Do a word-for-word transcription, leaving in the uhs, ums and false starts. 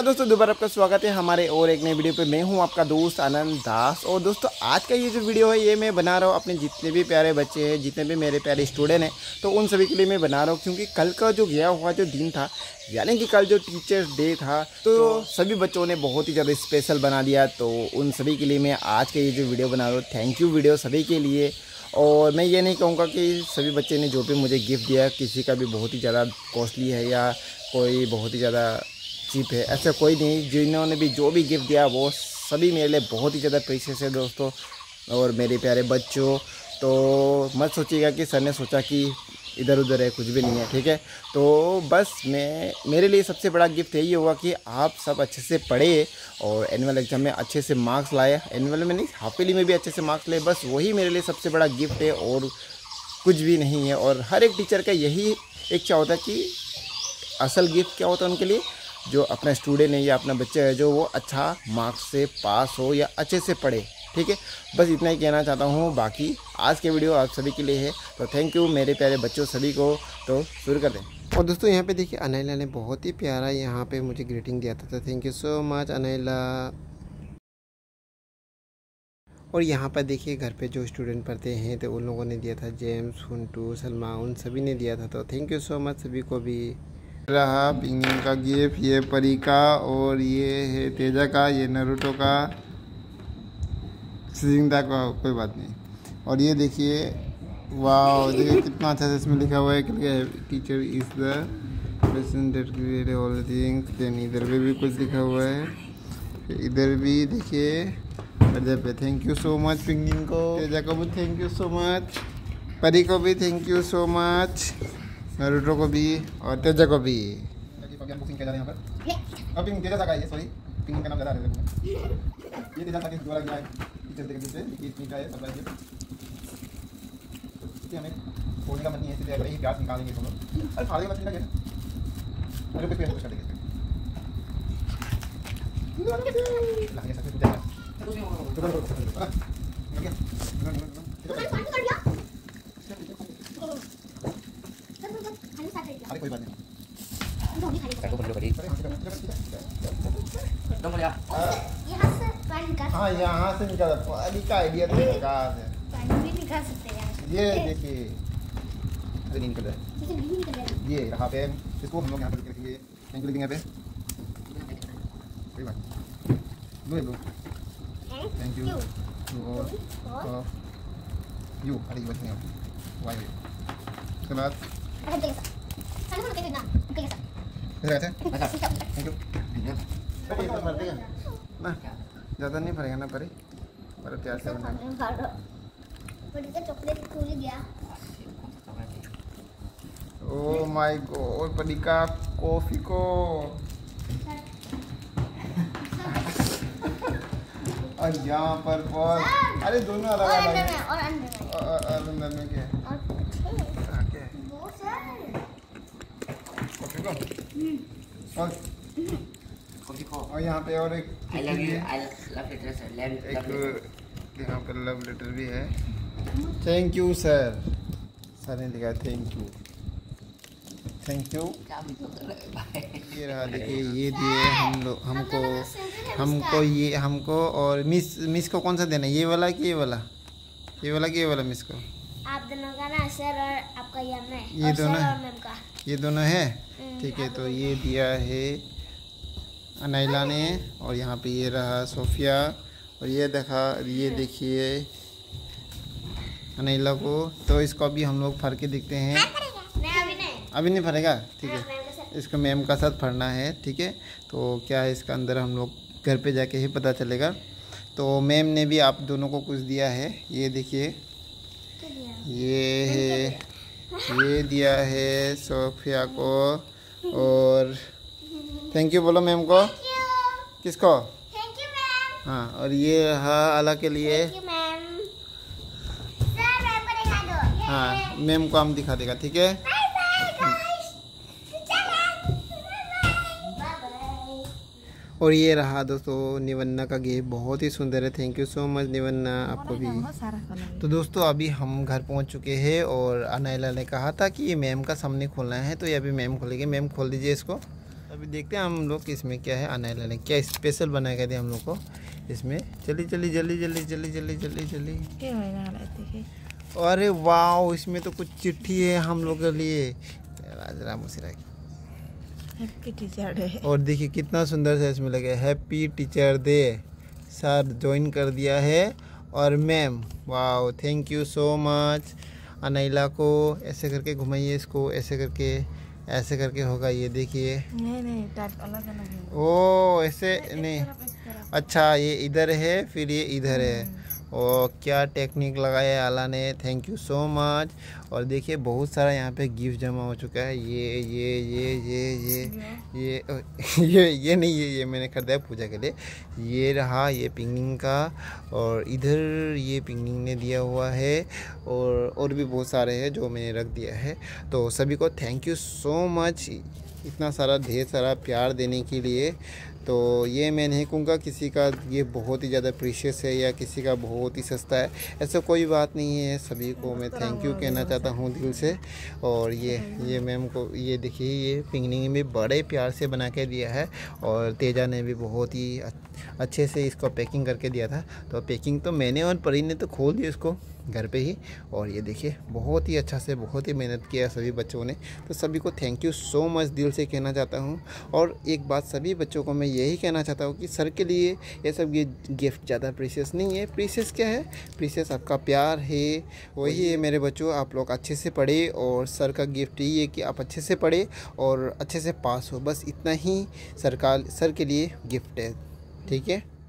नमस्कार दोस्तों, दोबारा आपका स्वागत है हमारे और एक नई वीडियो पे। मैं हूं आपका दोस्त आनंद दास। और दोस्तों आज का ये जो वीडियो है ये मैं बना रहा हूं अपने जितने भी प्यारे बच्चे हैं, जितने भी मेरे प्यारे स्टूडेंट हैं, तो उन सभी के लिए मैं बना रहा हूं। क्योंकि कल का जो गया हुआ जो दिन था, यानी कि कल जो टीचर्स डे था, तो सभी बच्चों ने बहुत ही ज़्यादा स्पेशल बना दिया। तो उन सभी के लिए मैं आज का ये जो वीडियो बना रहा हूँ, थैंक यू वीडियो सभी के लिए। और मैं ये नहीं कहूँगा कि सभी बच्चे ने जो भी मुझे गिफ्ट दिया किसी का भी बहुत ही ज़्यादा कॉस्टली है या कोई बहुत ही ज़्यादा चीप है, ऐसा कोई नहीं। जिन्होंने भी जो भी गिफ्ट दिया वो सभी मेरे लिए बहुत ही ज़्यादा प्रीशियस है दोस्तों और मेरे प्यारे बच्चों। तो मत सोचिएगा कि सर ने सोचा कि इधर उधर है, कुछ भी नहीं है, ठीक है। तो बस मैं मेरे लिए सबसे बड़ा गिफ्ट यही होगा कि आप सब अच्छे से पढ़े और एनुअल एग्ज़ाम में अच्छे से मार्क्स लाए। एनुअल में नहीं, हाफ ईयरली में भी अच्छे से मार्क्स लाए। बस वही मेरे लिए सबसे बड़ा गिफ्ट है और कुछ भी नहीं है। और हर एक टीचर का यही एक चाह होता है कि असल गिफ्ट क्या होता है उनके लिए, जो अपना स्टूडेंट है या अपना बच्चा है जो वो अच्छा मार्क्स से पास हो या अच्छे से पढ़े, ठीक है। बस इतना ही कहना चाहता हूँ। बाकी आज के वीडियो आप सभी के लिए है, तो थैंक यू मेरे प्यारे बच्चों सभी को। तो शुरू कर दें। और दोस्तों यहाँ पे देखिए अनाइला ने बहुत ही प्यारा यहाँ पे मुझे ग्रीटिंग दिया था, तो thank you so much Anaila. और यहाँ पर देखिए घर पे जो स्टूडेंट पढ़ते हैं तो उन लोगों ने दिया था, जेम्स, हुंटू, सलमा, उन सभी ने दिया था, तो थैंक यू सो मच सभी को भी। रहा पिंगिंग का गिफ्ट, ये परी का और ये है तेजा का, ये नरूटो का, सिंदा का, कोई बात नहीं। और ये देखिए, वाह देखिए कितना अच्छा से इसमें लिखा हुआ है कि teacher is the person that created all the things. Then इधर पे भी कुछ लिखा हुआ है, इधर भी देखिए इधर पे। थैंक यू सो मच पिंगिंग को, तेजा को भी thank you so much, Pari को भी thank you so much, Naruto को भी और तेजा को भी। अनबॉक्सिंग किया जा रहा है यहाँ पर। अब पिंग तेजा का ये सॉरी पिंग का नाम ज़्यादा है ये तेजा का द्वारा गया है टीचर देख दीजिए कि इतनी का है सरप्राइज है। इसलिए हमें खोलने का मन नहीं है, इसलिए अगर ही प्याज निकालेंगे तो लोग अरे फाड़े मत निकाल गया। अरे पे पेन कुछ कर देंगे लगे सब कुछ जाएगा अरे कोई बात नहीं। हाँ यहाँ से निकाल, पानी का आइडिया तो कहाँ से पानी भी निकाल सकते हैं। ये देखिए ग्रीन कलर, ये यहाँ पे इसको हम लोग यहाँ पे लिखेंगे, थैंक यू लिखेंगे यहाँ पे, कोई बात ब्लू ब्लू थैंक यू और यू अरे ये बच्चे वाई उसके बाद थैंक यू ना ज़्यादा नहीं भरेगा ना परे पर प्यार से ओह माय गॉड परी का कॉफी को और यहाँ पर पर अरे दोनों अलग अलग और अंदर में क्या है और यहाँ पे और एक I love you I love letter, एक यहाँ पर लव लेटर भी है। थैंक यू सर, सर ने लिखा थैंक यू थैंक यू। ये रहा देखिए, ये दिए हम लोग हमको हमको ये हमको और मिस मिस को कौन सा देना है, ये वाला कि ये वाला, ये वाला कि ये वाला मिस को? आप दोनों का ना सर और आपका ये ये दोनों है, ये दोनों है, ठीक है। तो ये दिया है अनाइला ने और यहाँ पे ये रहा सोफिया और ये देखा ये देखिए अनाइला को। तो इसको अभी हम लोग फर के देखते हैं। अभी नहीं अभी नहीं फरेगा, ठीक है। इसको मैम का साथ फरना है, ठीक है। तो क्या है इसका अंदर हम लोग घर पे जाके ही पता चलेगा। तो मैम ने भी आप दोनों को कुछ दिया है, ये देखिए ये है, ये दिया है सोफिया को और थैंक यू बोलो मैम को। किसको? Thank you ma'am. हाँ और ये रहा आला के लिए। Thank you ma'am. Sir ma'am को दिखा दो। हाँ मैम को हम दिखा देगा, ठीक है। Bye bye guys. और ये रहा दोस्तों निवन्ना का गिफ्ट, बहुत ही सुंदर है। Thank you so much Nivanna, आपको भी। तो दोस्तों अभी हम घर पहुंच चुके हैं और अनाइला ने कहा था कि ये मैम का सामने खोलना है, तो ये अभी मैम खोलेगी। मैम खोल दीजिए इसको। अभी देखते हैं हम लोग इसमें क्या है। अनाइला ने क्या स्पेशल बना के दिया हम लोग को इसमें। चली चली जल्दी जल्दी जल्दी जल्दी जल्दी जल्दी। अरे वाह, इसमें तो कुछ चिट्ठी है हम लोग के लिए। राजरा मुसिरा की हैप्पी टीचर डे। और देखिए कितना सुंदर सा इसमें लगे happy teacher day. Sir join कर दिया है और मैम। वाह, thank you so much. Anaila को ऐसे करके घुमाइए, इसको ऐसे करके, ऐसे करके होगा। ये देखिए, नहीं नहीं टाइप अलग अलग है। ओ ऐसे नहीं, अच्छा ये इधर है फिर ये इधर है। ओ क्या टेक्निक लगाया है आला ने, थैंक यू सो मच। और देखिए बहुत सारा यहाँ पे गिफ्ट जमा हो चुका है। ये ये ये ये ये ये ये ये नहीं, ये ये मैंने खरीदा है पूजा के लिए। ये रहा ये पिंगिंग का, और इधर ये पिंगिंग ने दिया हुआ है, और और भी बहुत सारे हैं जो मैंने रख दिया है। तो सभी को थैंक यू सो मच इतना सारा ढेर सारा प्यार देने के लिए। तो ये मैं नहीं कहूँगा किसी का ये बहुत ही ज़्यादा प्रीशियस है या किसी का बहुत ही सस्ता है, ऐसा कोई बात नहीं है। सभी को मैं थैंक यू कहना चाहता हूँ दिल से। और ये ये मैम को ये देखिए, ये पिंगनिंग में बड़े प्यार से बना के दिया है, और तेजा ने भी बहुत ही अच्छे से इसको पैकिंग करके दिया था। तो पैकिंग तो मैंने और परी ने तो खोल दिया इसको घर पे ही। और ये देखिए बहुत ही अच्छा से बहुत ही मेहनत किया सभी बच्चों ने। तो सभी को थैंक यू सो मच दिल से कहना चाहता हूँ। और एक बात सभी बच्चों को मैं यही कहना चाहता हूँ कि सर के लिए ये सब ये गिफ्ट ज़्यादा प्रीशियस नहीं है। प्रीशियस क्या है? प्रीशियस आपका प्यार है, वही है मेरे बच्चों। आप लोग अच्छे से पढ़े, और सर का गिफ्ट यही है कि आप अच्छे से पढ़े और अच्छे से पास हो, बस इतना ही सरकार सर के लिए गिफ्ट है। ठीक है।